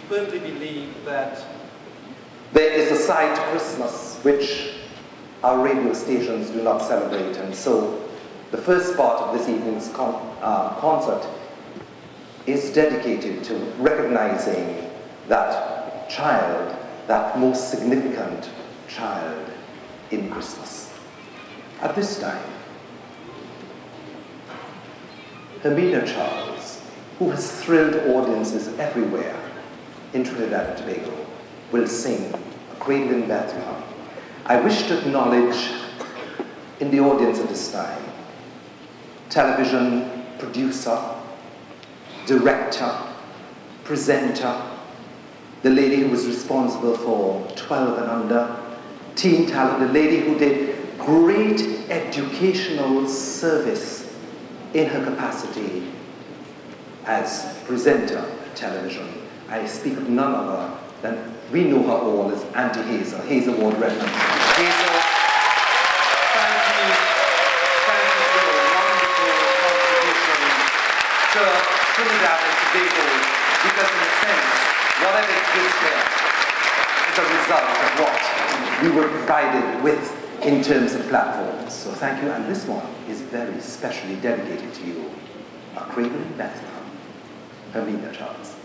firmly believe that there is a side to Christmas which our radio stations do not celebrate, and so the first part of this evening's concert is dedicated to recognizing that child, that most significant child in Christmas. At this time, Hermina Charles, who has thrilled audiences everywhere in Trinidad and Tobago, will sing A Cradle in Bethlehem. I wish to acknowledge in the audience at this time television producer, director, presenter, the lady who was responsible for 12 and under, teen talent, the lady who did great educational service in her capacity as presenter at television. I speak of none other than, we know her all as Auntie Hazel, Hazel Ward Redmond. Hazel, thank you for your wonderful contribution to Trinidad and Tobago, because in a sense, whatever exists here is a result of what we were provided with in terms of platforms. So thank you, and this one is very specially dedicated to you. A Cradle in Bethlehem, Hermina Charles.